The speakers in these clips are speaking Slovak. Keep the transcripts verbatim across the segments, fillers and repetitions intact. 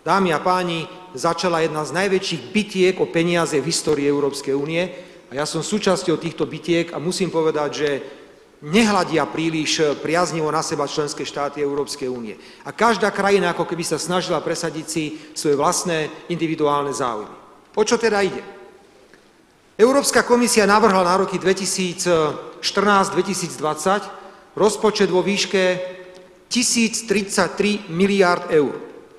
Dámy a páni, začala jedna z najväčších bitiek o peniaze v histórii Európskej únie a ja som súčasťou týchto bitiek a musím povedať, že nehľadia príliš priaznivo na seba členské štáty Európskej únie. A každá krajina ako keby sa snažila presadiť si svoje vlastné individuálne záujmy. O čo teda ide? Európska komisia navrhla na roky dvetisícštrnásť dvetisícdvadsať rozpočet vo výške tisíctridsaťtri miliárd eur.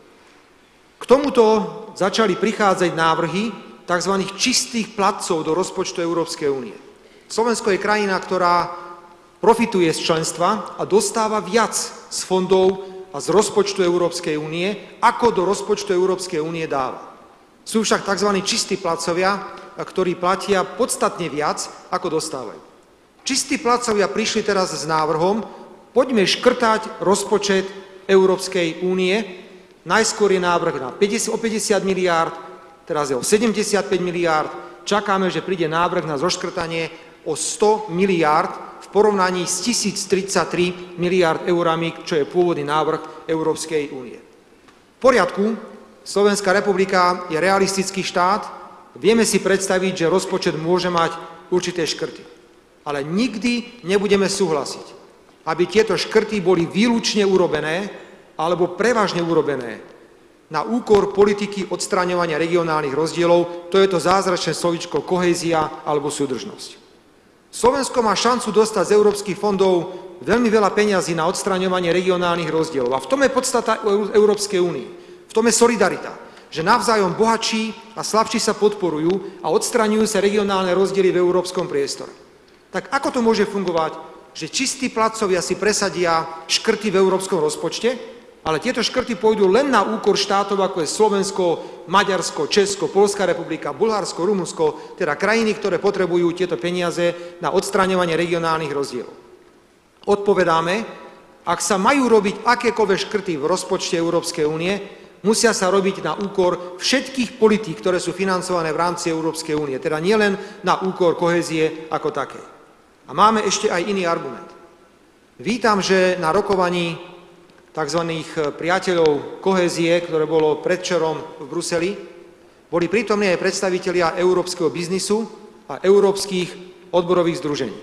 K tomuto začali prichádzať návrhy tzv. Čistých platcov do rozpočtu Európskej únie. Slovensko je krajina, ktorá profituje z členstva a dostáva viac z fondov a z rozpočtu Európskej únie, ako do rozpočtu Európskej únie dáva. Sú však tzv. Čistí platcovia, ktorí platia podstatne viac, ako dostávajú. Čistí platcovia prišli teraz s návrhom, poďme škrtať rozpočet Európskej únie. Najskôr je návrh na o päťdesiat miliárd, teraz je o sedemdesiatpäť miliárd, čakáme, že príde návrh na zoškrtanie o sto miliárd v porovnaní s tisíctridsaťtri miliárd eurami, čo je pôvodný návrh Európskej únie. V poriadku, Slovenská republika je realistický štát, vieme si predstaviť, že rozpočet môže mať určité škrty. Ale nikdy nebudeme súhlasiť, aby tieto škrty boli výlučne urobené alebo prevažne urobené na úkor politiky odstraňovania regionálnych rozdielov, to je to zázračné slovíčko kohézia alebo súdržnosť. Slovensko má šancu dostať z európskych fondov veľmi veľa peňazí na odstraňovanie regionálnych rozdielov. A v tom je podstata Európskej únie. V tom je solidarita, že navzájom bohatší a slabší sa podporujú a odstraňujú sa regionálne rozdiely v európskom priestore. Tak ako to môže fungovať, že čistí platcovia si presadia škrty v európskom rozpočte, ale tieto škrty pôjdu len na úkor štátov, ako je Slovensko, Maďarsko, Česko, Poľská republika, Bulharsko, Rumunsko, teda krajiny, ktoré potrebujú tieto peniaze na odstraňovanie regionálnych rozdielov. Odpovedáme, ak sa majú robiť akékoľvek škrty v rozpočte Európskej únie, musia sa robiť na úkor všetkých politík, ktoré sú financované v rámci Európskej únie, teda nielen na úkor kohézie ako takej. A máme ešte aj iný argument. Vítam, že na rokovaní tzv. Priateľov kohézie, ktoré bolo predvčerom v Bruseli, boli prítomní aj predstavitelia európskeho biznisu a európskych odborových združení.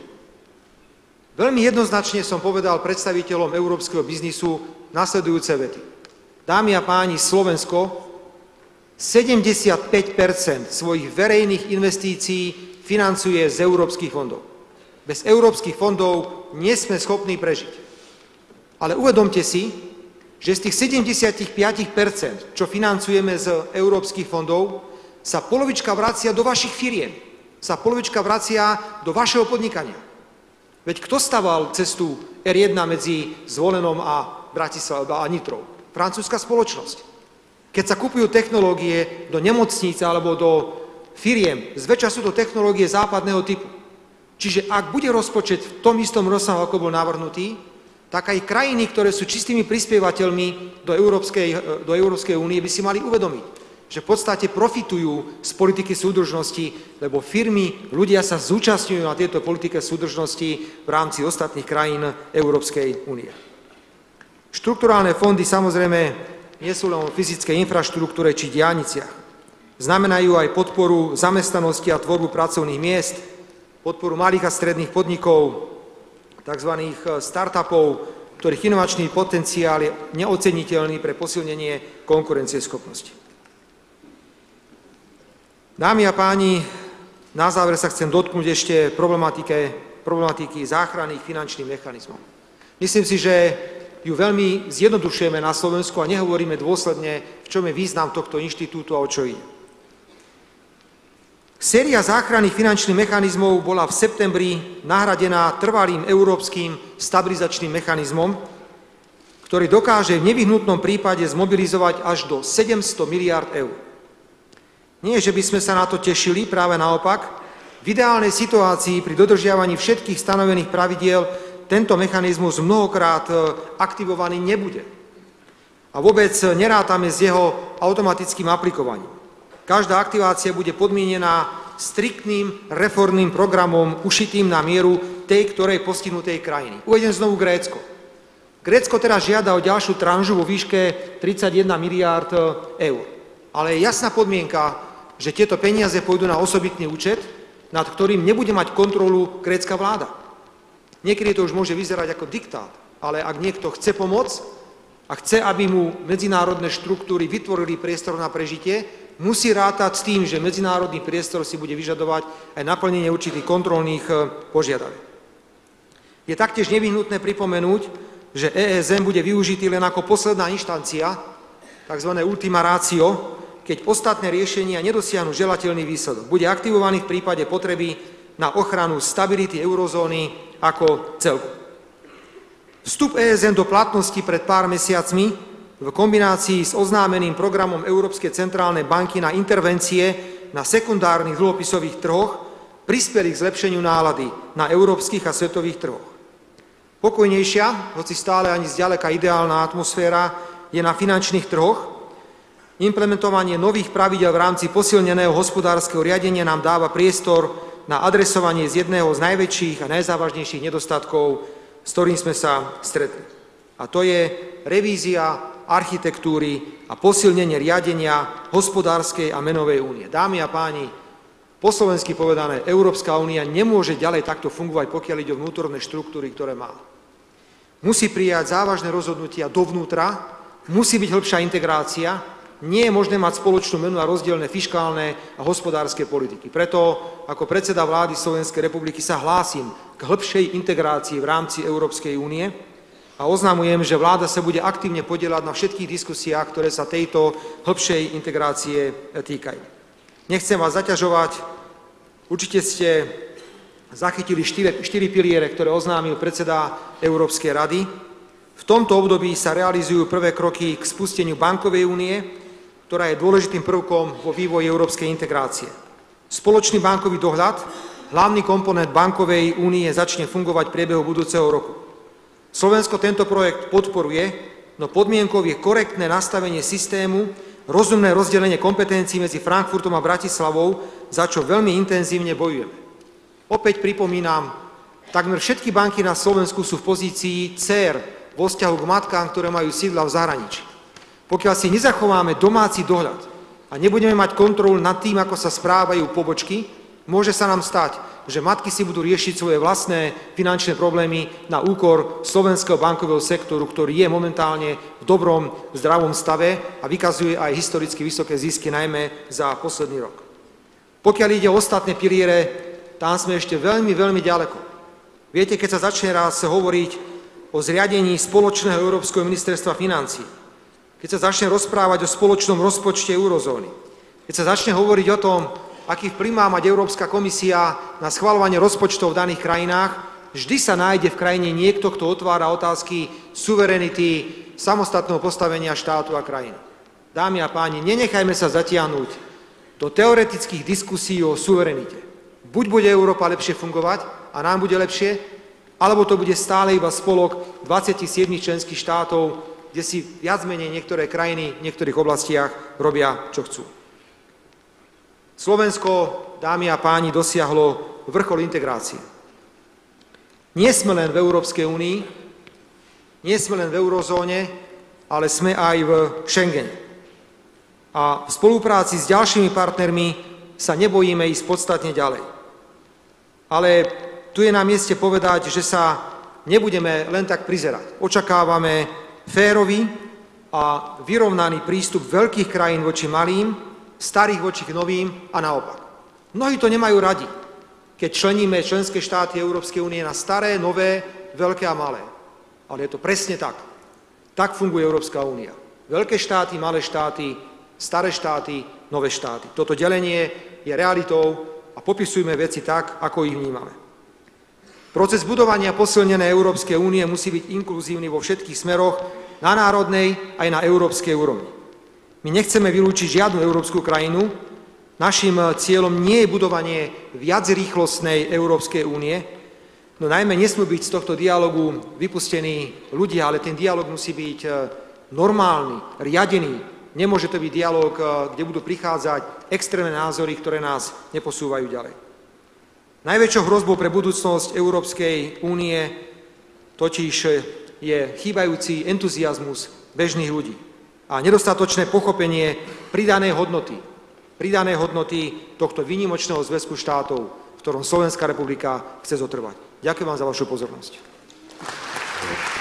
Veľmi jednoznačne som povedal predstaviteľom európskeho biznisu nasledujúce vety. Dámy a páni, Slovensko sedemdesiatpäť percent svojich verejných investícií financuje z európskych fondov. Bez európskych fondov nie sme schopní prežiť. Ale uvedomte si, že z tých sedemdesiatpäť percent, čo financujeme z európskych fondov, sa polovička vracia do vašich firiem, sa polovička vracia do vašeho podnikania. Veď kto staval cestu er jeden medzi Zvolenom a Bratislavou a Nitrou? Francúzska spoločnosť. Keď sa kupujú technológie do nemocnice alebo do firiem, zväčša sú to technológie západného typu. Čiže ak bude rozpočet v tom istom rozsahu, ako bol navrhnutý, tak aj krajiny, ktoré sú čistými prispievateľmi do Európskej, do Európskej únie, by si mali uvedomiť, že v podstate profitujú z politiky súdržnosti, lebo firmy, ľudia sa zúčastňujú na tejto politike súdržnosti v rámci ostatných krajín Európskej únie. Štrukturálne fondy samozrejme nie sú len o fyzickej infraštruktúre či diaľniciach. Znamenajú aj podporu zamestnanosti a tvorbu pracovných miest, podporu malých a stredných podnikov, tzv. Startupov, ktorých inovačný potenciál je neoceniteľný pre posilnenie konkurencieschopnosti. Dámy a páni, na záver sa chcem dotknúť ešte problematiky záchranných finančných mechanizmov. Myslím si, že ju veľmi zjednodušujeme na Slovensku a nehovoríme dôsledne, v čom je význam tohto inštitútu a o čo ide. Séria záchranných finančných mechanizmov bola v septembri nahradená trvalým európskym stabilizačným mechanizmom, ktorý dokáže v nevyhnutnom prípade zmobilizovať až do sedemsto miliárd eur. Nie, že by sme sa na to tešili, práve naopak, v ideálnej situácii pri dodržiavaní všetkých stanovených pravidiel tento mechanizmus mnohokrát aktivovaný nebude. A vôbec nerátame s jeho automatickým aplikovaním. Každá aktivácia bude podmienená striktným reformným programom ušitým na mieru tej, ktorej postihnutej krajiny. Uvedem znovu Grécko. Grécko teraz žiada o ďalšiu tranžu vo výške tridsaťjeden miliárd eur. Ale je jasná podmienka, že tieto peniaze pôjdu na osobitný účet, nad ktorým nebude mať kontrolu grécka vláda. Niekedy to už môže vyzerať ako diktát, ale ak niekto chce pomôcť a chce, aby mu medzinárodné štruktúry vytvorili priestor na prežitie, musí rátať s tým, že medzinárodný priestor si bude vyžadovať aj naplnenie určitých kontrolných požiadaviek. Je taktiež nevyhnutné pripomenúť, že é es em bude využitý len ako posledná inštancia, tzv. Ultima ratio, keď ostatné riešenia nedosiahnu želateľný výsledok. Bude aktivovaný v prípade potreby na ochranu stability eurozóny ako celku. Vstup é es em do platnosti pred pár mesiacmi v kombinácii s oznámeným programom Európskej centrálnej banky na intervencie na sekundárnych dlhopisových trhoch prispeli k zlepšeniu nálady na európskych a svetových trhoch. Pokojnejšia, hoci stále ani zďaleka ideálna atmosféra, je na finančných trhoch. Implementovanie nových pravidel v rámci posilneného hospodárskeho riadenia nám dáva priestor na adresovanie z jedného z najväčších a najzávažnejších nedostatkov, s ktorým sme sa stretli. A to je revízia architektúry a posilnenie riadenia hospodárskej a menovej únie. Dámy a páni, po slovensky povedané, Európska únia nemôže ďalej takto fungovať, pokiaľ ide o vnútorné štruktúry, ktoré má. Musí prijať závažné rozhodnutia dovnútra, musí byť hĺbšia integrácia, nie je možné mať spoločnú menu a rozdielne fiškálne a hospodárske politiky. Preto ako predseda vlády Slovenskej republiky sa hlásim k hĺbšej integrácii v rámci Európskej únie a oznamujem, že vláda sa bude aktívne podieľať na všetkých diskusiách, ktoré sa tejto hĺbšej integrácie týkajú. Nechcem vás zaťažovať, určite ste zachytili štyri, štyri piliere, ktoré oznámil predseda Európskej rady. V tomto období sa realizujú prvé kroky k spusteniu bankovej únie, ktorá je dôležitým prvkom vo vývoji európskej integrácie. Spoločný bankový dohľad, hlavný komponent bankovej únie, začne fungovať v priebehu budúceho roku. Slovensko tento projekt podporuje, no podmienkou je korektné nastavenie systému, rozumné rozdelenie kompetencií medzi Frankfurtom a Bratislavou, za čo veľmi intenzívne bojujeme. Opäť pripomínam, takmer všetky banky na Slovensku sú v pozícii dcér vo vzťahu k matkám, ktoré majú sídla v zahraničí. Pokiaľ si nezachováme domáci dohľad a nebudeme mať kontrolu nad tým, ako sa správajú pobočky, môže sa nám stať, že matky si budú riešiť svoje vlastné finančné problémy na úkor slovenského bankového sektoru, ktorý je momentálne v dobrom, zdravom stave a vykazuje aj historicky vysoké zisky, najmä za posledný rok. Pokiaľ ide o ostatné piliere, tam sme ešte veľmi, veľmi ďaleko. Viete, keď sa začne raz hovoriť o zriadení spoločného Európskeho ministerstva financií, keď sa začne rozprávať o spoločnom rozpočte eurozóny, keď sa začne hovoriť o tom, aký vplyv má mať Európska komisia na schvaľovanie rozpočtov v daných krajinách, vždy sa nájde v krajine niekto, kto otvára otázky suverenity, samostatného postavenia štátu a krajiny. Dámy a páni, nenechajme sa zatiahnuť do teoretických diskusí o suverenite. Buď bude Európa lepšie fungovať a nám bude lepšie, alebo to bude stále iba spolok dvadsaťsedem členských štátov, kde si viac menej niektoré krajiny v niektorých oblastiach robia, čo chcú. Slovensko, dámy a páni, dosiahlo vrchol integrácie. Nie sme len v Európskej únii, nie sme len v eurozóne, ale sme aj v Schengene. A v spolupráci s ďalšími partnermi sa nebojíme ísť podstatne ďalej. Ale tu je na mieste povedať, že sa nebudeme len tak prizerať. Očakávame férový a vyrovnaný prístup veľkých krajín voči malým, starých voči novým a naopak. Mnohí to nemajú radi, keď členíme členské štáty Európskej únie na staré, nové, veľké a malé. Ale je to presne tak. Tak funguje Európska únia. Veľké štáty, malé štáty, staré štáty, nové štáty. Toto delenie je realitou a popisujme veci tak, ako ich vnímame. Proces budovania posilnenej Európskej únie musí byť inkluzívny vo všetkých smeroch, na národnej aj na európskej úrovni. My nechceme vylúčiť žiadnu európsku krajinu. Naším cieľom nie je budovanie viacrýchlostnej Európskej únie, no najmä nesmú byť z tohto dialogu vypustení ľudia, ale ten dialog musí byť normálny, riadený. Nemôže to byť dialog, kde budú prichádzať extrémne názory, ktoré nás neposúvajú ďalej. Najväčšou hrozbou pre budúcnosť Európskej únie totiž je chýbajúci entuziazmus bežných ľudí a nedostatočné pochopenie pridanej hodnoty, pridanej hodnoty tohto výnimočného zväzku štátov, v ktorom Slovenská republika chce zotrvať. Ďakujem vám za vašu pozornosť.